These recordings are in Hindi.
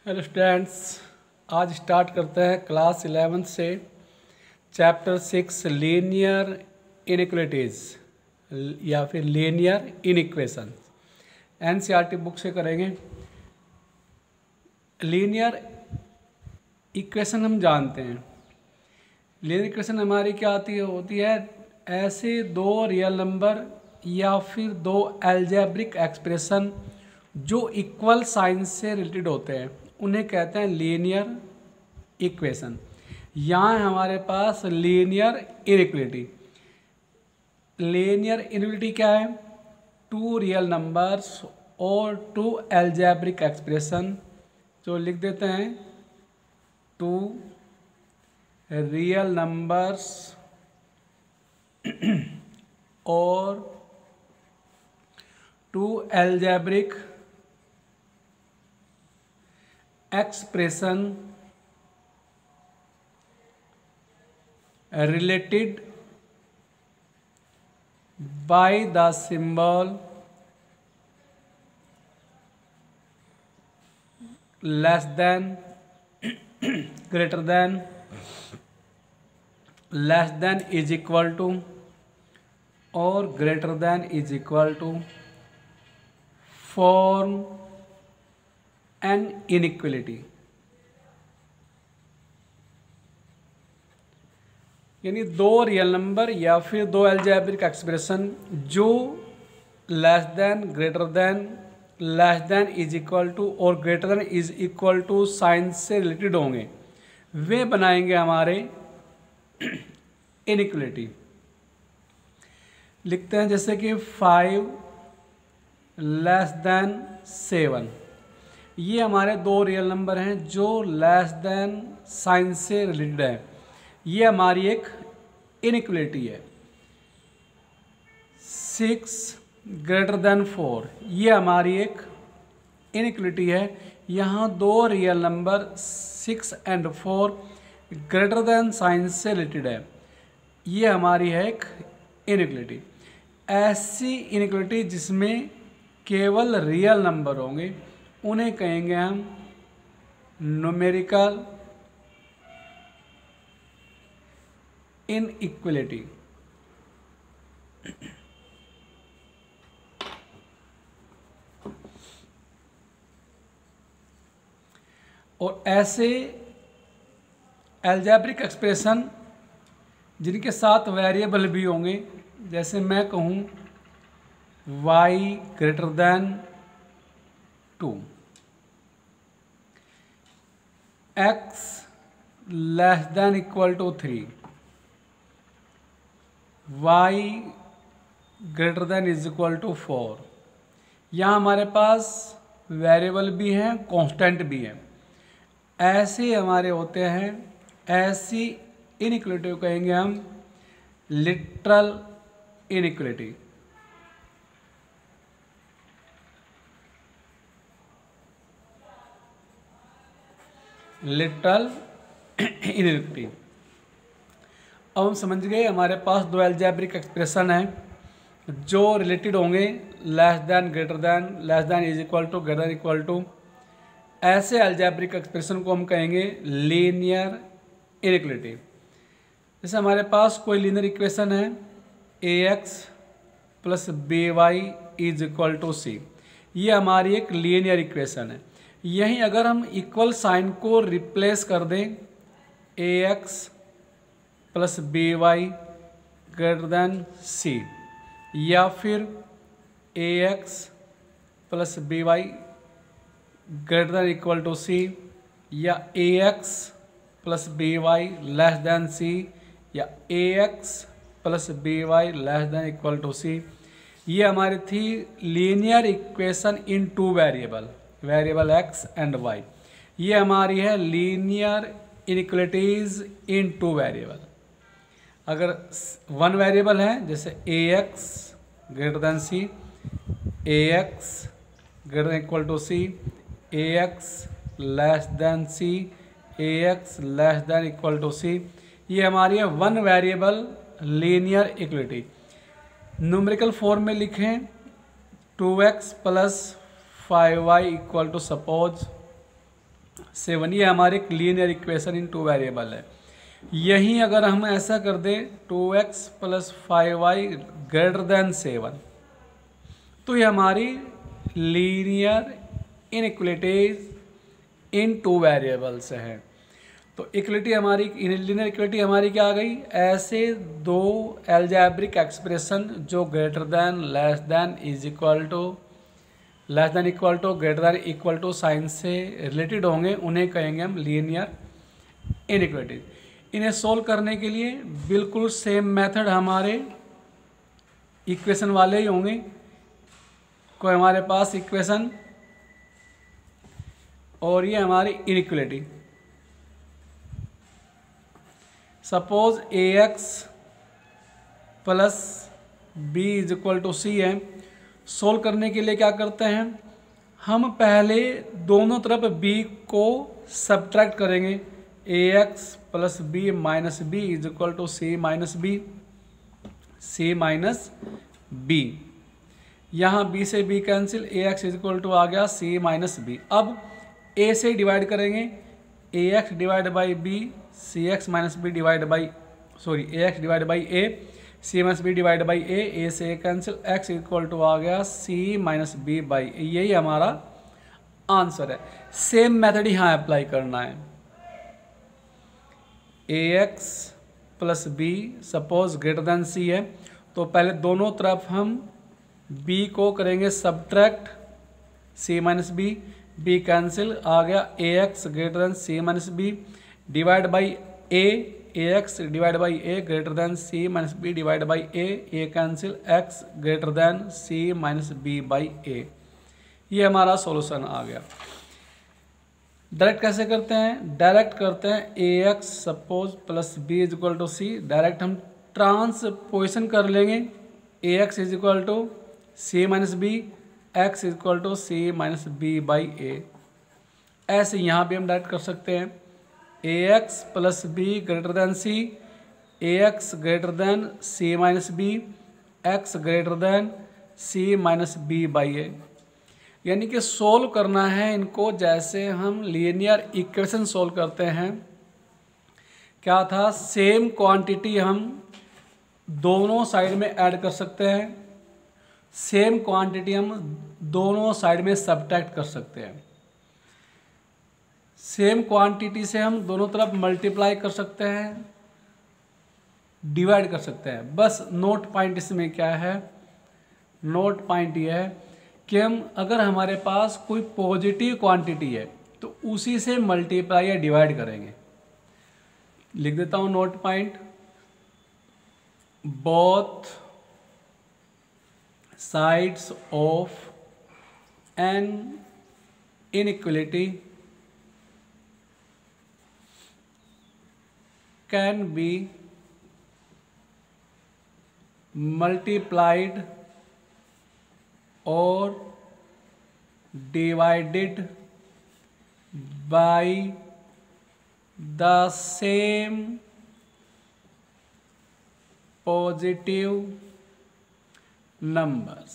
हेलो स्टूडेंट्स, आज स्टार्ट करते हैं क्लास 11 से चैप्टर 6 लीनियर इनइक्वालिटीज़ या फिर लीनियर इनइक्वेशन। एनसीईआरटी बुक से करेंगे। लीनियर इक्वेशन हम जानते हैं। लीनियर इक्वेशन हमारी क्या होती है ऐसे दो रियल नंबर या फिर दो अलजेब्रिक एक्सप्रेशन जो इक्वल साइन से रिलेटेड होते हैं उन्हें कहते हैं लीनियर इक्वेशन। यहाँ हमारे पास लीनियर इनइक्वालिटी। लीनियर इनइक्वालिटी क्या है? टू रियल नंबर्स और टू अलजेब्रिक एक्सप्रेशन, जो लिख देते हैं टू रियल नंबर्स और two algebraic expression related by the symbol less than, greater than, less than is equal to or greater than is equal to form an inequality. यानी दो रियल नंबर या फिर दो अलजेब्रिक एक्सप्रेशन जो less than, greater than, less than is equal to और greater than is equal to sign से रिलेटेड होंगे, वे बनाएंगे हमारे इनइक्वालिटी। लिखते हैं जैसे कि 5 लेस देन 7। ये हमारे दो रियल नंबर हैं जो लेस देन साइन से रिलेटेड है। ये हमारी एक इनइक्वालिटी है। 6 ग्रेटर देन 4, ये हमारी एक इनइक्वालिटी है। यहाँ दो real number 6 and 4 greater than sign से रिलेटेड है। ये हमारी है एक इनइक्वालिटी। ऐसी इनइक्वालिटी जिसमें केवल रियल नंबर होंगे उन्हें कहेंगे हम न्यूमेरिकल इनइक्वालिटी। और ऐसे अलजेब्रिक एक्सप्रेशन जिनके साथ वेरिएबल भी होंगे, जैसे मैं कहूँ y greater than 2, x less than equal to 3, y greater than is equal to 4। यहाँ हमारे पास वेरिएबल भी हैं, कांस्टेंट भी हैं। ऐसे हमारे होते हैं। ऐसी इनइक्वालिटी को कहेंगे हम लिटरल इनइक्वालिटी। Literal inequality. अब हम समझ गए हमारे पास दो अलजेब्रिक एक्सप्रेशन हैं जो रिलेटेड होंगे less than, greater than, less than is equal to, greater than equal to. ऐसे अलजेब्रिक एक्सप्रेशन को हम कहेंगे लीनियर इनइक्वालिटी। जैसे हमारे पास कोई लीनियर इक्वेशन है ax plus by is equal to c। ये हमारी एक लीनियर इक्वेशन है। यहीं अगर हम इक्वल साइन को रिप्लेस कर दें ax plus by greater than c, या फिर ax plus by greater than equal to c, या ax plus by less than c, या ax plus by less than equal to c, ये हमारी थी linear equation in two variable x and y। ये हमारी है linear inequalities in two variable. अगर वन वेरिएबल है जैसे ax greater than c, ax greater than equal to c, ax less than c, ax less than equal to c, ये हमारी है one variable linear equality. Numerical form में लिखें 2x plus 5y equal to, suppose 7, ये हमारे एक लीनियर इक्वेशन इन 2 वेरिएबल है। यहीं अगर हम ऐसा कर दें 2x + 5y > 7, तो ये हमारी लीनियर इनइक्वलिटीज इन 2 वेरिएबल्स है। तो इक्वलिटी हमारी लीनियर इक्वलिटी हमारी क्या आ गई, ऐसे दो एल्जेब्रिक एक्सप्रेशन जो greater than, less than, is equal to, less than equal to, greater than equal to sign से रिलेटेड होंगे, उन्हें कहेंगे हम लीनियर इनइक्वलिटीज। इन्हें सोल्व करने के लिए बिल्कुल सेम मेथड हमारे इक्वेशन वाले ही होंगे। कोई हमारे पास इक्वेशन और ये हमारी inequality, suppose ax + b = c है। सोल्व करने के लिए क्या करते हैं, हम पहले दोनों तरफ b को सब्ट्रैक्ट करेंगे। ax + b - b = c - b। यहाँ b से b कैंसिल, ax = आ गया c - b। अब a से डिवाइड करेंगे, ax / b, ax - b divide by a, c - b divide by a से a कैंसिल, x = आ गया c - b बाई a। यही हमारा आंसर है। सेम मेथड यहाँ अप्लाई करना है। ax + b सपोज > c है, तो पहले दोनों तरफ हम b को करेंगे subtract, c - b, b cancel, आ गया ax > c - b divide by a, ax divide by a > c - b divide by a cancel, x > c - b by a। ये हमारा सॉल्यूशन आ गया। डायरेक्ट कैसे करते हैं, डायरेक्ट करते हैं ax suppose + b = c। Direct हम ट्रांसपोजिशन कर लेंगे, ax = c - b, x = c - b by a। ऐसे यहाँ भी हम डायरेक्ट कर सकते हैं, ax + b > c, ax > c - b, x > c - b by a। यानी कि सोल्व करना है इनको जैसे हम लीनियर इक्वेशन सोल्व करते हैं। क्या था, सेम क्वांटिटी हम दोनों साइड में ऐड कर सकते हैं, सेम क्वांटिटी हम दोनों साइड में सब्ट्रैक्ट कर सकते हैं, सेम क्वांटिटी से हम दोनों तरफ मल्टीप्लाई कर सकते हैं, डिवाइड कर सकते हैं। बस नोट पॉइंट इसमें क्या है, नोट पॉइंट ये है कि हम अगर हमारे पास कोई पॉजिटिव क्वांटिटी है तो उसी से मल्टीप्लाई या डिवाइड करेंगे। लिख देता हूँ note point, both sides of an inequality can be multiplied or divided by the same positive numbers।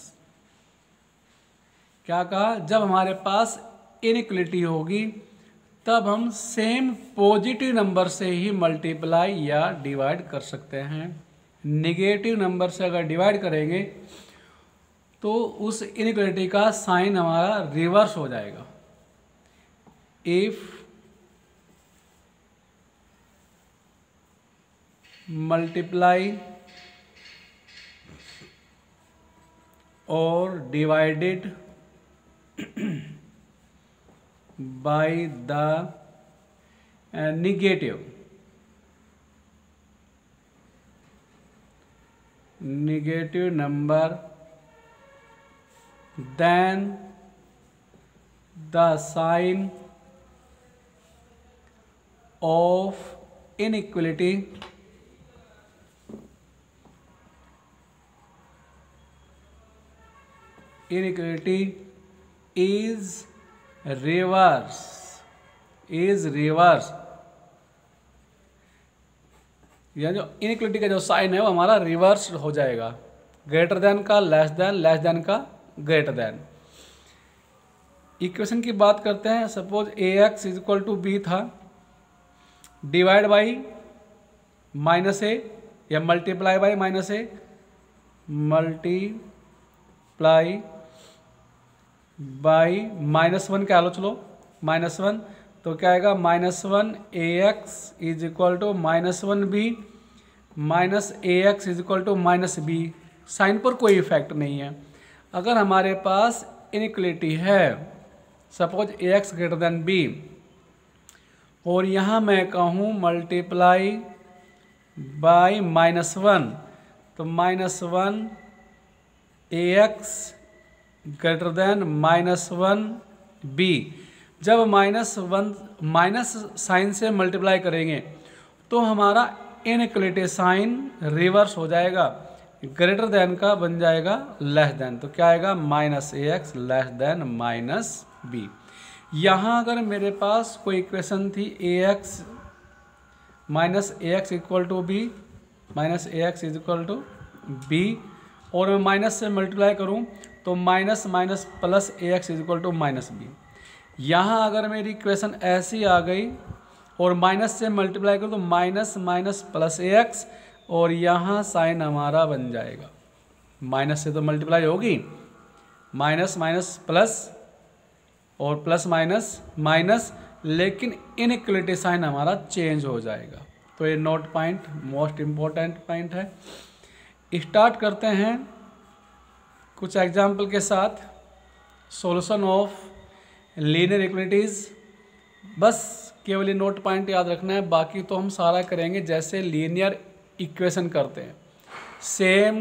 क्या कहा, जब हमारे पास इनइक्वलिटी होगी तब हम सेम पॉजिटिव नंबर से ही मल्टीप्लाई या डिवाइड कर सकते हैं। नेगेटिव नंबर से अगर डिवाइड करेंगे तो उस इनइक्वलिटी का साइन हमारा रिवर्स हो जाएगा। इफ मल्टीप्लाई और divided by the negative number, then the sign of inequality is reverse, यह जो इनइक्वलिटी का जो साइन है वो हमारा रिवर्स हो जाएगा, ग्रेटर देन का लेस देन, लेस देन का ग्रेटर देन। इक्वेशन की बात करते हैं। Suppose a x is equal to b था, डिवाइड बाई माइनस ए या multiply by minus a, multiply by -1 क्या लो, चलो -1, तो क्या आएगा -1 a x is equal to -1 b minus a x is equal to -b। Sign पर कोई इफेक्ट नहीं है। अगर हमारे पास इनइक्वलिटी है, suppose a x greater than b, और यहाँ मैं कहूँ मल्टीप्लाई बाई -1, तो -1 a x greater than -1 b. जब माइनस साइन से मल्टीप्लाई करेंगे तो हमारा इनइक्वलिटी साइन रिवर्स हो जाएगा, ग्रेटर देन का बन जाएगा लेस देन। तो क्या आएगा -ax लेस देन -b। यहाँ अगर मेरे पास कोई इक्वेशन थी ax equal to b -ax is equal to b, और मैं माइनस से मल्टीप्लाई करूँ तो minus plus ax is equal to -b। यहाँ अगर मेरी इक्वेशन ऐसी आ गई और माइनस से मल्टीप्लाई करूँ तो माइनस प्लस ax, और यहाँ साइन हमारा बन जाएगा, माइनस से तो मल्टीप्लाई होगी, माइनस प्लस और प्लस माइनस, लेकिन इनइक्वलिटी साइन हमारा चेंज हो जाएगा। तो ये note point most important point है। स्टार्ट करते हैं कुछ एग्जाम्पल के साथ। सॉल्यूशन ऑफ लीनियर इक्वलिटीज़, बस केवल ये नोट पॉइंट याद रखना है, बाकी तो हम सारा करेंगे जैसे लीनियर इक्वेशन करते हैं। सेम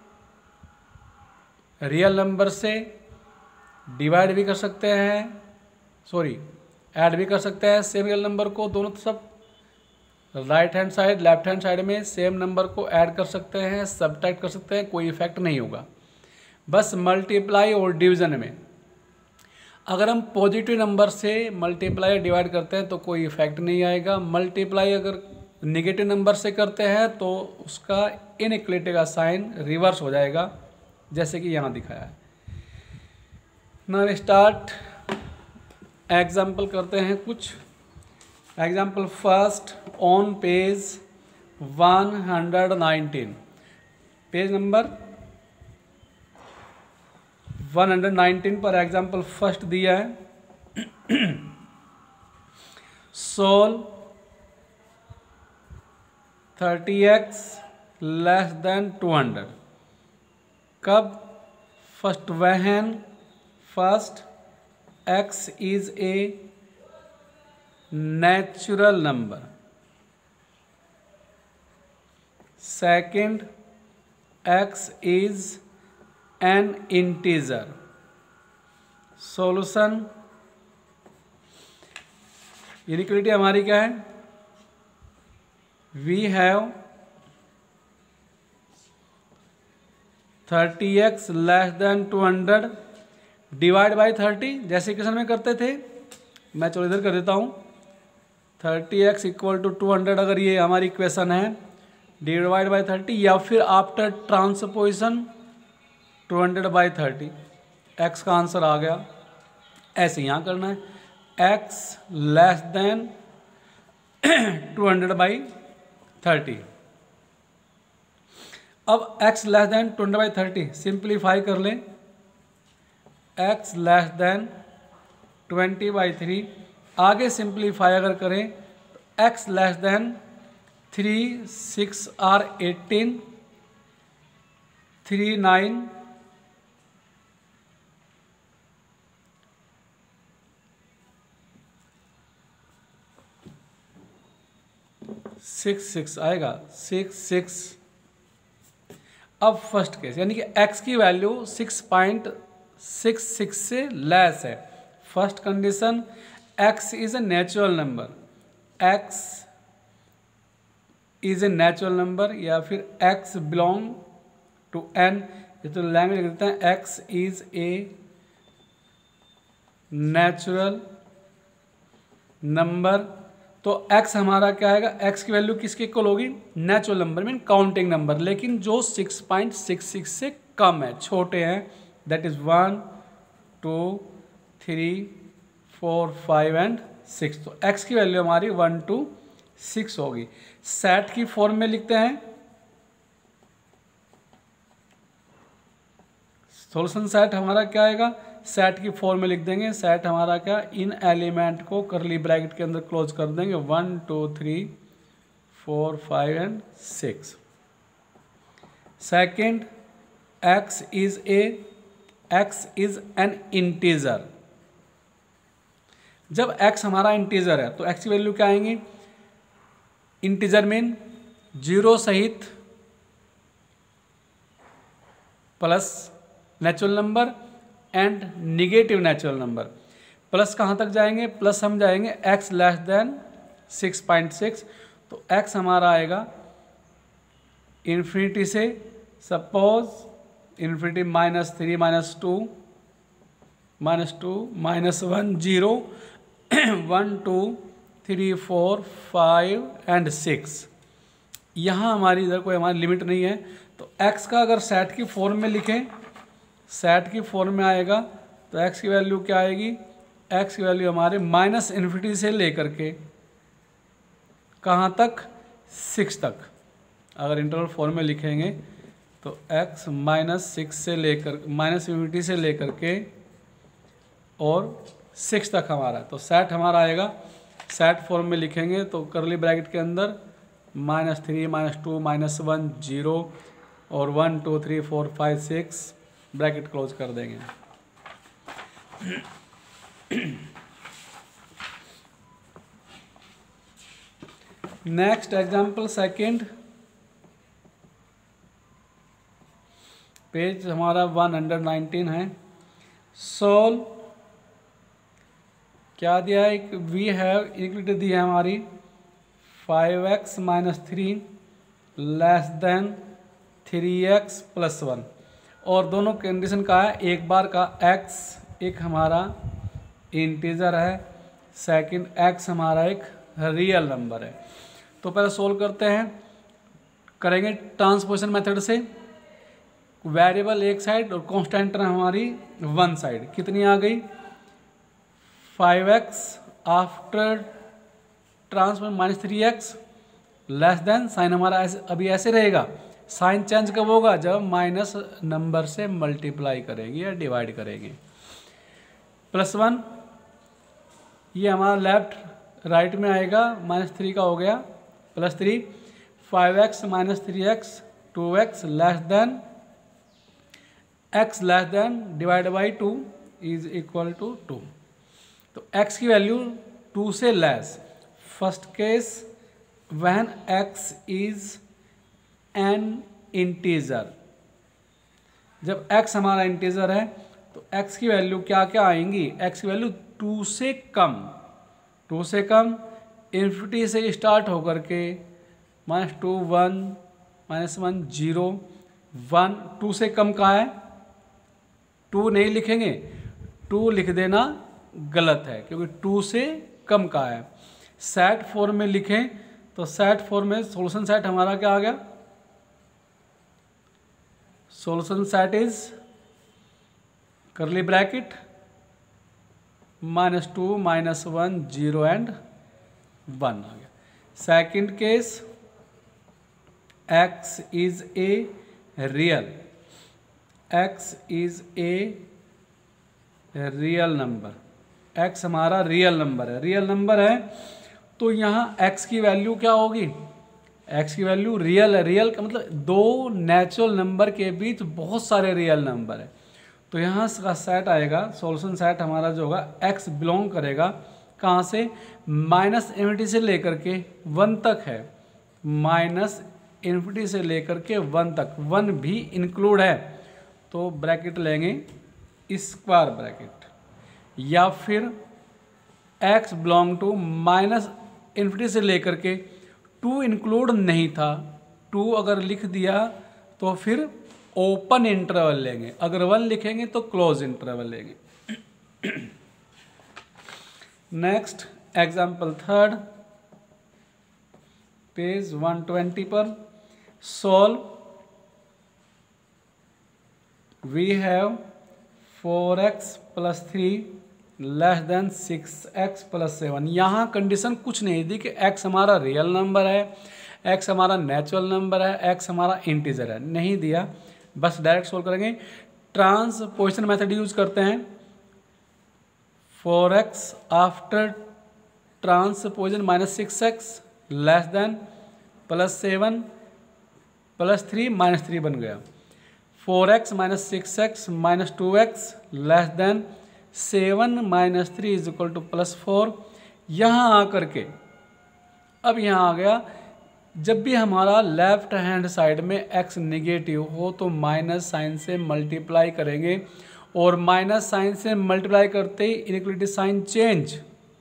रियल नंबर से डिवाइड भी कर सकते हैं, सॉरी ऐड भी कर सकते हैं। सेम रियल नंबर को दोनों सब right hand side left hand side में सेम नंबर को ऐड कर सकते हैं, सबट्रैक्ट कर सकते हैं, कोई इफेक्ट नहीं होगा। बस मल्टीप्लाई और डिवीज़न में अगर हम पॉजिटिव नंबर से मल्टीप्लाई डिवाइड करते हैं तो कोई इफेक्ट नहीं आएगा। मल्टीप्लाई अगर नेगेटिव नंबर से करते हैं तो उसका इनइक्वलिटी का साइन रिवर्स हो जाएगा, जैसे कि यहाँ दिखाया है। नाउ स्टार्ट एग्जाम्पल करते हैं कुछ। Example first on page 119, page number 119 पर एग्जाम्पल फर्स्ट दिया है। Solve 30x less than 200। कब? First when first x is a natural number, second x is an integer. Solution, inequality हमारी क्या है? We have 30x less than 200 divide by 30, जैसे इक्वेशन में करते थे। मैं चलो इधर कर देता हूँ। 30x इक्वल टू 200 अगर ये हमारी इक्वेशन है, डिवाइड बाई 30, या फिर आफ्टर ट्रांसपोजिशन 200 बाई 30, x का आंसर आ गया। ऐसे यहाँ करना है, x लेस देन 200 बाई 30। अब x less than 200 by 30 simplify कर लें। x लेस देन 20 बाई 3, आगे सिंप्लीफाई अगर करें तो x लेस देन 3, 6 और 18, 3, 9, 6 आएगा, 6। अब फर्स्ट केस यानी कि x की वैल्यू 6.66 से लेस है। First condition, x is a natural number, x is a natural number, या फिर x बिलोंग टू n, ये तो लैंग्वेज लिख देते हैं, x is a natural number. तो x हमारा क्या आएगा? x की वैल्यू किसके इक्वल होगी? Natural number mean counting number, लेकिन जो 6.66 से कम है, छोटे हैं, दैट इज 1, 2, 3, 4, 5 एंड 6। तो x की वैल्यू हमारी 1 to 6 होगी। सेट की फॉर्म में लिखते हैं, सॉल्यूशन सेट हमारा क्या आएगा, सेट की फॉर्म में लिख देंगे। सेट हमारा क्या, इन एलिमेंट को करली ब्रैकेट के अंदर क्लोज कर देंगे, 1, 2, 3, 4, 5 and 6। Second, x is an integer. जब x हमारा इंटीजर है तो x की वैल्यू क्या आएंगी, इंटीजर मीन 0 सहित plus natural number and negative natural number. Plus कहाँ तक जाएंगे, प्लस हम जाएंगे x लेस देन 6.6। तो x हमारा आएगा इन्फिनिटी से, सपोज इन्फिनिटी -3, -2, -2, -1, 0, 1, 2, 3, 4, 5 एंड 6। यहाँ हमारी इधर कोई हमारी लिमिट नहीं है। तो x का अगर सेट की फॉर्म में लिखें, सेट की फॉर्म में आएगा तो x की वैल्यू क्या आएगी, x की वैल्यू हमारे -इन्फिनिटी से लेकर के कहाँ तक, 6 तक। अगर इंटरवल फॉर्म में लिखेंगे तो x -6 से लेकर -इन्फिनिटी से लेकर के और 6 तक हमारा। तो सेट हमारा आएगा, सेट फॉर्म में लिखेंगे तो करली ब्रैकेट के अंदर -3, -2, -1, 0 और 1, 2, 3, 4, 5, 6 ब्रैकेट क्लोज कर देंगे। नेक्स्ट एग्जाम्पल सेकेंड, पेज हमारा 119 है। सोल्व, क्या दिया है, वी हैव इक्वलिटी दी है हमारी 5x - 3 लेस देन 3x + 1। और दोनों कंडीशन का है, एक बार का x एक हमारा इंटीजर है, सेकंड x हमारा एक रियल नंबर है। तो पहले सोल्व करते हैं, करेंगे ट्रांसपोजिशन मेथड से। वेरिएबल एक साइड और कांस्टेंट हमारी वन साइड। कितनी आ गई, 5x after transpose -3x less than, sign हमारा अभी ऐसे रहेगा। साइन चेंज कब होगा, जब माइनस नंबर से मल्टीप्लाई करेंगे या डिवाइड करेंगे। +1, ये हमारा लेफ्ट राइट में आएगा, -3 का हो गया, +3, 5x - 3x 2x less than x less than divide by 2 is equal to 2। तो x की वैल्यू 2 से less. First case, when x is an integer, जब x हमारा इंटीजर है तो x की वैल्यू क्या क्या आएंगी, x की वैल्यू 2 से कम, 2 से कम इन्फिनिटी से स्टार्ट होकर के -2, 1, -1, 0, 1, 2 से कम का है, 2 नहीं लिखेंगे, 2 लिख देना गलत है क्योंकि 2 से कम का है। सेट फॉर्म में लिखें तो सेट फॉर्म में सॉल्यूशन सेट हमारा क्या आ गया, solution set is curly bracket -2, -1, 0 and 1 आ गया। Second case, x is a real, x is a real number, x हमारा रियल नंबर है, रियल नंबर है तो यहाँ x की वैल्यू क्या होगी, x की वैल्यू रियल है। रियल का मतलब दो नेचुरल नंबर के बीच बहुत सारे रियल नंबर है। तो यहाँ का सेट आएगा, सॉल्यूशन सेट हमारा जो होगा, x बिलोंग करेगा कहाँ से, -इन्फिनिटी से लेकर के 1 तक है, -इन्फिनिटी से लेकर के 1 तक, 1 भी इंक्लूड है तो ब्रैकेट लेंगे स्क्वायर ब्रैकेट, या फिर x बिलोंग टू -इन्फिनिटी से लेकर के 2 इंक्लूड नहीं था, 2 अगर लिख दिया तो फिर ओपन इंटरवल लेंगे, अगर 1 लिखेंगे तो क्लोज इंटरवल लेंगे। नेक्स्ट एग्जाम्पल थर्ड, पेज 120 पर। Solve, we have 4x + 3 less than 6x plus 7। यहाँ कंडीशन कुछ नहीं दी कि x हमारा रियल नंबर है, x हमारा नेचुरल नंबर है, x हमारा इंटीजर है, नहीं दिया। बस डायरेक्ट सोल्व करेंगे। ट्रांसपोजिशन मेथड यूज करते हैं। 4x after transposition minus 6x less than plus 7 plus 3 minus 3 बन गया। 4x minus 6x minus 2x less than 7 minus 3 is equal to plus 4। यहाँ आकर के अब यहाँ आ गया, जब भी हमारा लेफ्ट हैंड साइड में x निगेटिव हो तो माइनस साइन से मल्टीप्लाई करेंगे, और माइनस साइन से मल्टीप्लाई करते ही इनइक्वलिटी साइन चेंज।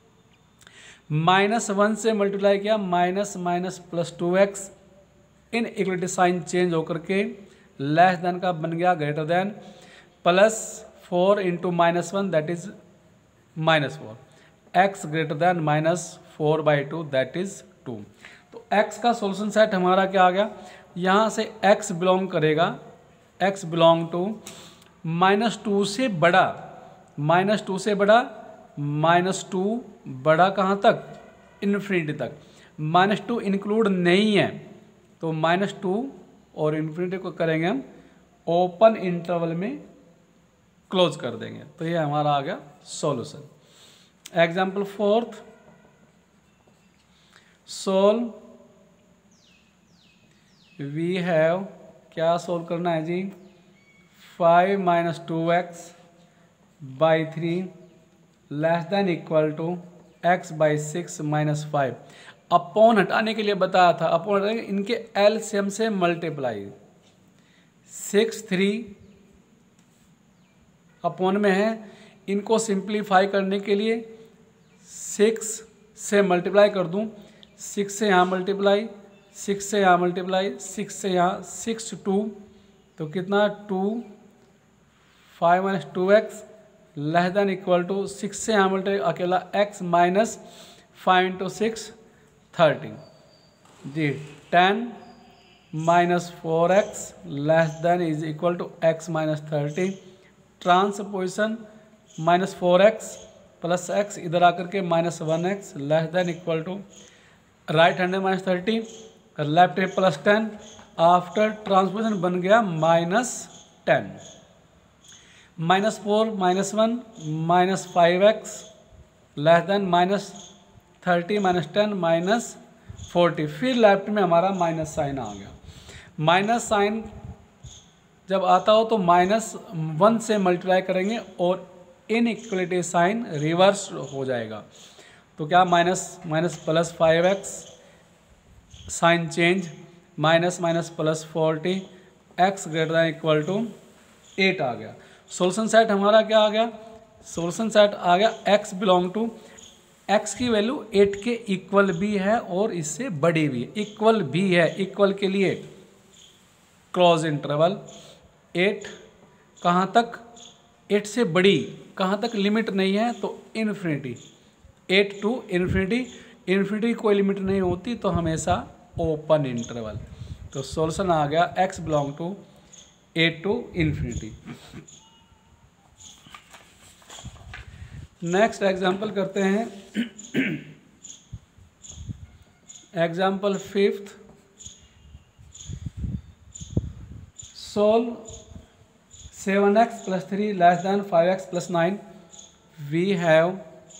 -1 से मल्टीप्लाई किया, minus minus plus 2x, inequality sign change होकर के लेस देन का बन गया greater than, plus 4 into -1 that is -4, x greater than -4/2 that is 2। तो x का सॉल्यूशन सेट हमारा क्या आ गया, यहाँ से x बिलोंग करेगा, x बिलोंग टू -2 से बड़ा, -2 से बड़ा, -2 बड़ा कहाँ तक, इन्फिनिटी तक। -2 इंक्लूड नहीं है तो -2 और इन्फिनिटी को करेंगे हम ओपन इंटरवल में क्लोज कर देंगे। तो ये हमारा आ गया solution. Example 4th, solve, we have, क्या सोल्व करना है जी, 5 minus 2x by 3 less than equal to x by 6 minus 5। Upon हटाने के लिए बताया था, अपॉन हटाने इनके एलसीएम से मल्टीप्लाई, 6 3 अपॉन में है, इनको सिंप्लीफाई करने के लिए 6 से मल्टीप्लाई कर दूं, 6 से यहाँ मल्टीप्लाई, 6 से यहाँ मल्टीप्लाई, 6 से यहाँ 6 2, तो कितना 2, 5 minus 2x less than equal to 6 से यहाँ मल्टीप्लाई अकेला x माइनस 5 इंटू 6 13 जी, 10 minus 4x less than is equal to x minus 30। Transposition -4x plus x इधर आकर के -1x less than equal to right hand में -30, left hand plus 10, after transposition बन गया -10। -4 -1 -5x लेस देन -30 -10 -40, फिर लेफ्ट में हमारा माइनस साइन आ गया। माइनस साइन जब आता हो तो -1 से मल्टीप्लाई करेंगे और इनइक्वलिटी साइन रिवर्स हो जाएगा। तो क्या minus plus 5x sign change, minus plus 40, x greater than equal to 8 आ गया। सोल्यूशन सेट हमारा क्या आ गया, सोल्यूशन सेट आ गया x बिलोंग टू, x की वैल्यू 8 के इक्वल भी है और इससे बड़ी भी है, इक्वल भी है, इक्वल के लिए क्लोज इंटरवल 8 कहाँ तक, 8 से बड़ी कहाँ तक लिमिट नहीं है तो इन्फिनिटी, 8 टू इन्फिनिटी, इन्फिनिटी कोई लिमिट नहीं होती तो हमेशा ओपन इंटरवल। तो सॉल्यूशन आ गया x belong to 8 to infinity. Next example करते हैं, example 5th, solve 7x plus 3 less than 5x plus 9। We have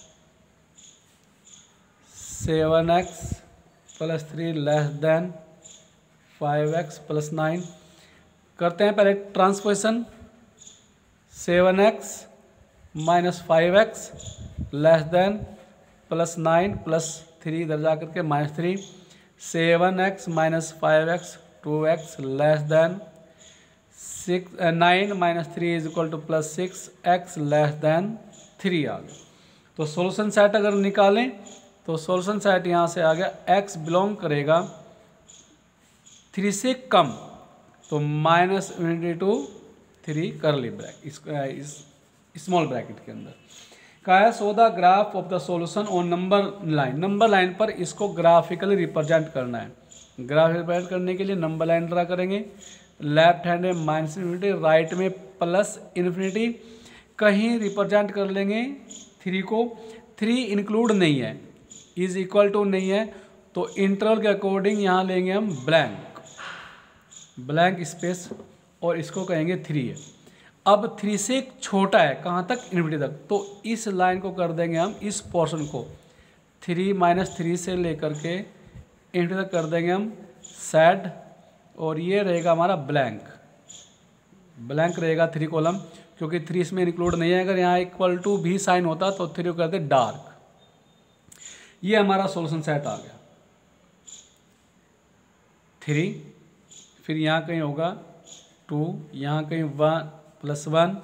7x plus 3 less than 5x plus 9। करते हैं पहले transposition, 7x minus 5x less than plus 9 plus 3 इधर जा करके -3, 7x minus 5x 2x less than 9 minus 3 is equal to plus 6x less than 3 आ गया। तो सॉल्यूशन सेट अगर निकालें तो सॉल्यूशन सेट यहाँ से आ गया, x बिलोंग करेगा 3 से कम, तो -(-3) करली ब्रैकेट, स्मॉल ब्रैकेट के अंदर कहा है, so the graph of the solution on number line. Number line पर इसको ग्राफिकली रिप्रेजेंट करना है। ग्राफ रिप्रेजेंट करने के लिए नंबर लाइन ड्रा करेंगे, लेफ्ट हैंड में -∞, राइट में प्लस इन्फिनिटी, कहीं रिप्रेजेंट कर लेंगे 3 को, 3 इंक्लूड नहीं है, इज इक्वल टू नहीं है, तो इंटरवल के अकॉर्डिंग यहाँ लेंगे हम ब्लैंक स्पेस और इसको कहेंगे 3 है। अब 3 से छोटा है कहाँ तक, इन्फिनिटी तक, तो इस लाइन को कर देंगे हम, इस पोर्शन को 3 - 3 से लेकर के इन्फिनिटी तक कर देंगे हम सेड, और ये रहेगा हमारा ब्लैंक रहेगा 3 कॉलम, क्योंकि 3 इसमें इंक्लूड नहीं है। अगर यहाँ इक्वल टू भी साइन होता तो 3 को करते डार्क। ये हमारा सॉल्यूशन सेट आ गया 3, फिर यहाँ कहीं होगा 2, यहाँ कहीं 1 +1,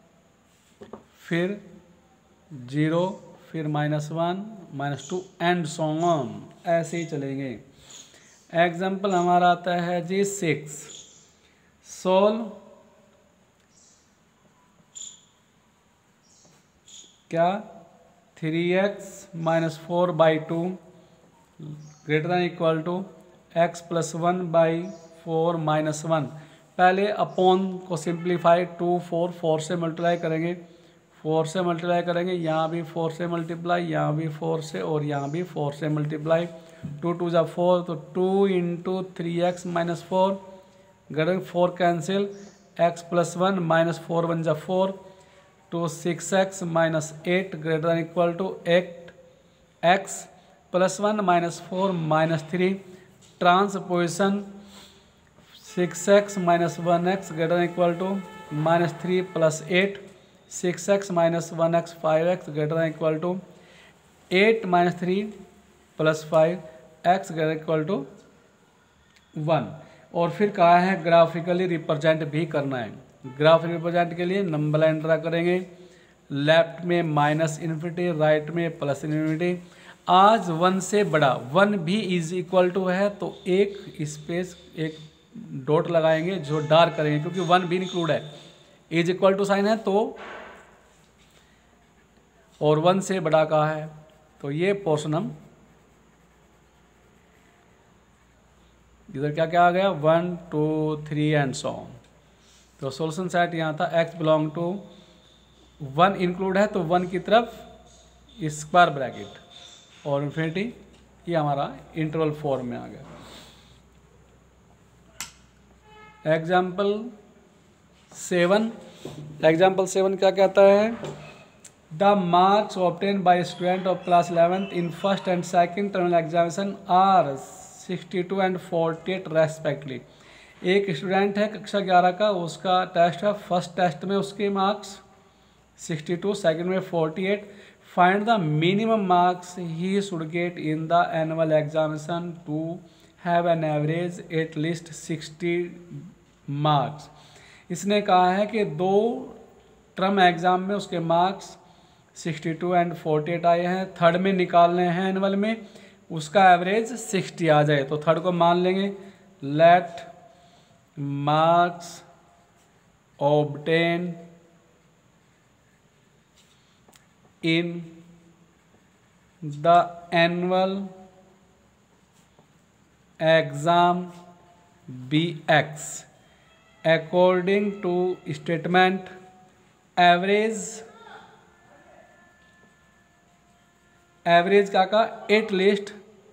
फिर 0, फिर -1 -2 एंड सो ऑन, ऐसे ही चलेंगे। एग्जाम्पल हमारा आता है जी 6, सोल्व क्या 3x - 4/2 > x + 1/4 - 1। पहले अपॉन को सिंप्लीफाई 2 4 से मल्टीप्लाई करेंगे, 4 से मल्टीप्लाई करेंगे, यहाँ भी 4 से मल्टीप्लाई, यहाँ भी 4 से, और यहाँ भी 4 से मल्टीप्लाई। 2 2 = 4, तो 2 × 3x - 4 > 4 कैंसिल, x + 1 - 4 1 = 4, तो 6x - 8 > 8x + 1 - 4 - 3 transposition 6x - 1x > -3 + 8, 6x - 1x 5x > 8 - 3 + 5x > 1। और फिर कहा है ग्राफिकली रिप्रेजेंट भी करना है। ग्राफिकली रिप्रेजेंट के लिए नंबर लाइन ड्रा करेंगे, लेफ्ट में -∞, राइट में +∞। आज 1 से बड़ा 1 भी इज इक्वल टू है, तो एक स्पेस, एक डॉट लगाएंगे जो डार्क करेंगे, क्योंकि 1 भी इंक्लूड है, इज इक्वल टू साइन है तो, और 1 से बड़ा कहा है, तो ये पोर्शन हम इधर क्या क्या आ गया 1 2 3 एंड सो ऑन। तो सॉल्यूशन सेट यहाँ था x बिलोंग टू 1 इंक्लूड है तो 1 की तरफ स्क्वायर ब्रैकेट और इन्फिनिटी, ये हमारा इंटरवल फॉर्म में आ गया। एग्जाम्पल 7 क्या कहता है, the marks obtain by student of class 11th in first and second terminal examination are 62 and 48 respectively. एक स्टूडेंट है कक्षा 11 का, उसका टेस्ट है, फर्स्ट टेस्ट में उसके मार्क्स 62, सेकंड में 48। Find the minimum marks he should get in the annual examination to have an average at least 60 marks. इसने कहा है कि 2 टर्म एग्जाम में उसके मार्क्स 62 एंड 48 आए हैं, थर्ड में निकालने हैं एनुअल में, उसका एवरेज 60 आ जाए, तो थर्ड को मान लेंगे। Let marks obtain in the annual exam be x according to statement average क्या का एट लिस्ट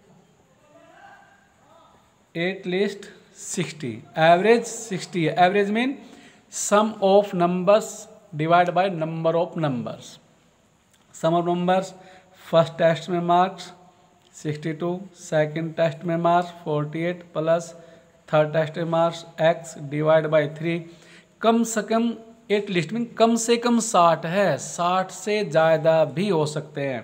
60, एवरेज 60 है। Average mean sum of numbers divide by number of numbers. Sum of numbers, first test में मार्क्स 62, सेकंड टेस्ट में मार्क्स 48 प्लस थर्ड टेस्ट में मार्क्स x डिवाइड बाय 3। कम से कम एट लिस्ट मीन कम से कम 60 है, 60 से ज़्यादा भी हो सकते हैं,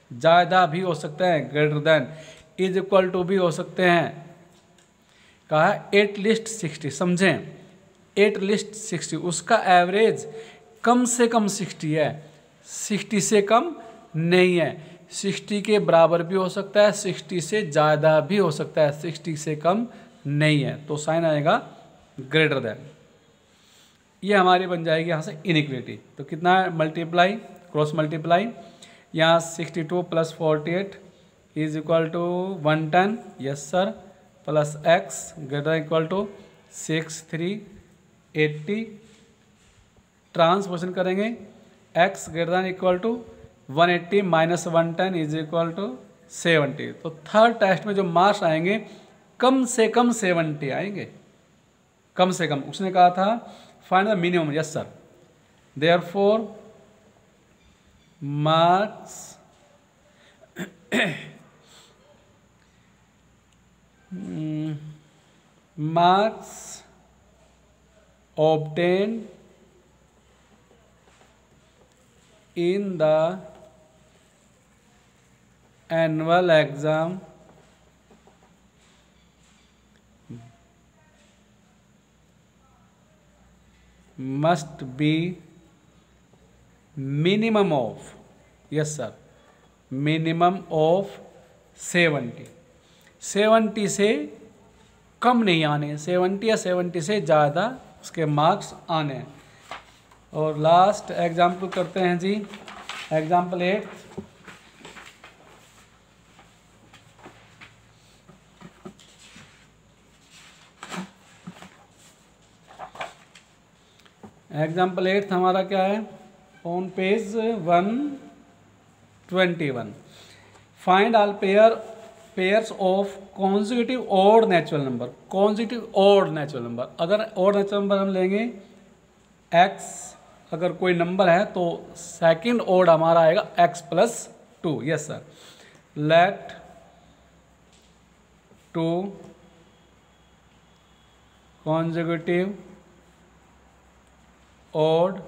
greater than is equal to भी हो सकते हैं। कहा है एट लिस्ट 60, समझें, एट लिस्ट 60, उसका एवरेज कम से कम 60 है, 60 से कम नहीं है, 60 के बराबर भी हो सकता है, 60 से ज़्यादा भी हो सकता है, 60 से कम नहीं है, तो साइन आएगा ग्रेटर देन। ये हमारी बन जाएगी यहाँ से इनइक्वलिटी। तो कितना मल्टीप्लाई, क्रॉस मल्टीप्लाई, यहाँ 62 plus 48 is equal to 110, yes sir, plus x greater equal to 6 3 80। Transposition करेंगे x greater equal to 180 minus 110 is equal to 70। तो थर्ड टेस्ट में जो मार्क्स आएंगे कम से कम 70 आएंगे, कम से कम। उसने कहा था find the minimum. Yes sir. Therefore marks marks obtained in the annual exam must be minimum of, yes sir, minimum of 70। 70 से कम नहीं आने, 70 या 70 से ज़्यादा उसके मार्क्स आने हैं। और लास्ट एग्जाम्पल करते हैं जी, एग्जाम्पल 8। एग्जाम्पल 8 हमारा क्या है, on page 121। Find all pairs of consecutive odd natural number. Consecutive odd natural number, अगर ऑड नेचुरल नंबर हम लेंगे x, अगर कोई नंबर है तो सेकंड ऑड हमारा आएगा x+2। Yes sir. Let 2 consecutive odd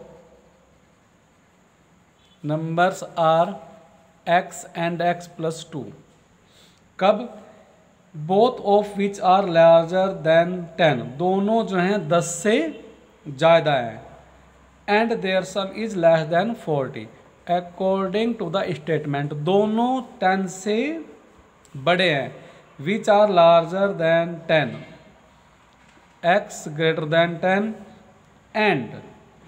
numbers are x and x+2। कब? Both of which are larger than 10, दोनों जो हैं 10 से ज़्यादा हैं। And their sum is less than 40 according to the statement, दोनों 10 से बड़े हैं। Which are larger than 10, x greater than 10 and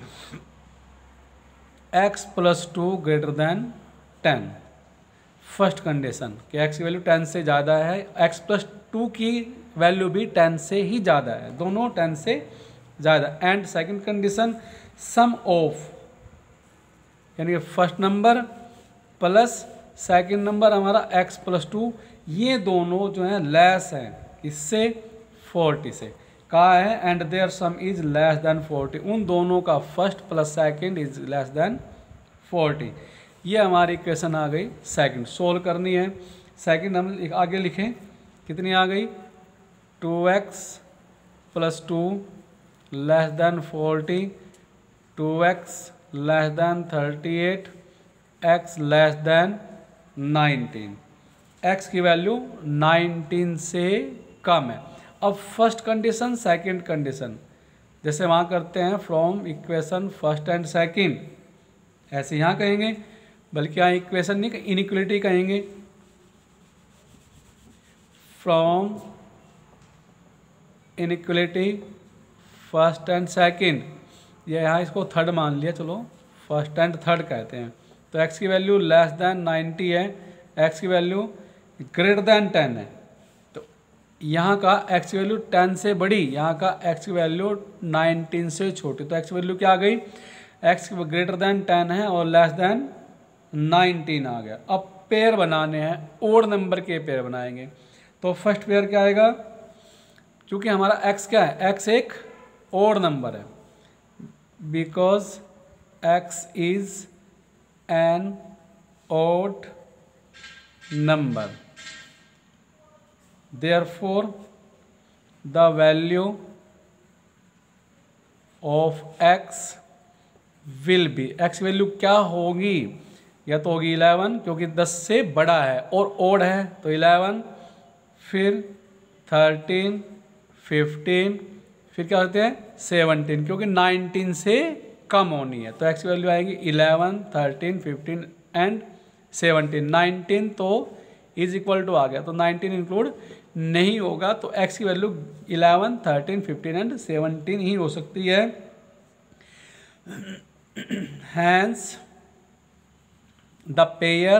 x+2 greater than 10। First condition कि x की वैल्यू 10 से ज़्यादा है, x+2 की वैल्यू भी 10 से ही ज़्यादा है, दोनों 10 से ज़्यादा। And second condition sum of, यानी कि first number plus second number हमारा x+2, ये दोनों जो हैं लेस हैं इससे 40 से। कहा है and their sum is less than 40, उन दोनों का first plus second is less than 40। ये हमारी इक्वेशन आ गई सेकंड। सोल्व करनी है सेकंड, हम आगे लिखें कितनी आ गई, 2x+2 less than 40, 2x less than 38, x less than 19। x की वैल्यू 19 से कम है। अब फर्स्ट कंडीशन सेकंड कंडीशन, जैसे वहाँ करते हैं from equation first and second, ऐसे यहाँ कहेंगे, बल्कि यहाँ इक्वेशन नहीं इनइक्वलिटी कहेंगे। From inequality first and second, ये यहाँ इसको थर्ड मान लिया, चलो फर्स्ट एंड थर्ड कहते हैं। तो x की वैल्यू लेस देन 90 है, x की वैल्यू ग्रेटर देन 10 है। तो यहाँ का x की वैल्यू 10 से बड़ी, यहाँ का x की वैल्यू 19 से छोटी। तो x की वैल्यू क्या आ गई, x ग्रेटर देन 10 है और लेस देन 19 आ गया। अब पेयर बनाने हैं, ओड नंबर के पेयर बनाएंगे। तो फर्स्ट पेयर क्या आएगा, क्योंकि हमारा x क्या है, x एक ओड नंबर है, because x is an odd number, therefore the value of x will be, x value क्या होगी, या तो होगी 11 क्योंकि 10 से बड़ा है और ओड है तो 11, फिर 13, 15, फिर क्या होते हैं 17 क्योंकि 19 से कम होनी है। तो x की वैल्यू आएगी 11, 13, 15 एंड 17। 19 तो इज इक्वल टू आ गया, तो 19 इंक्लूड नहीं होगा, तो x की वैल्यू 11, 13, 15 एंड 17 ही हो सकती है। Hence the pair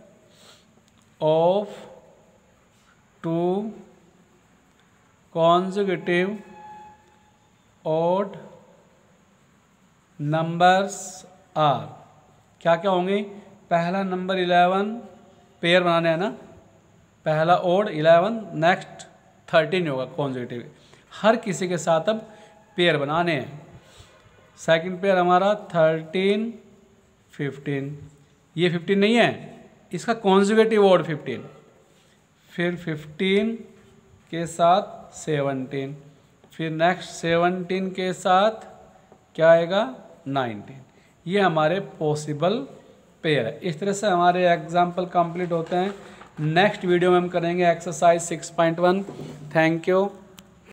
of two consecutive odd numbers are, क्या क्या होंगे, पहला नंबर 11 पेयर बनाने हैं ना, पहला ओड 11, नेक्स्ट 13 होगा कॉन्जिक्यूटिव, हर किसी के साथ अब पेयर बनाने हैं। सेकंड पेयर हमारा 13 15, ये 15 नहीं है, इसका कॉन्जिक्यूटिव ओड 15, फिर 15 के साथ 17, फिर नेक्स्ट 17 के साथ क्या आएगा 19। ये हमारे पॉसिबल पेयर है। इस तरह से हमारे एग्जाम्पल कंप्लीट होते हैं। नेक्स्ट वीडियो में हम करेंगे एक्सरसाइज 6.1। Thank you.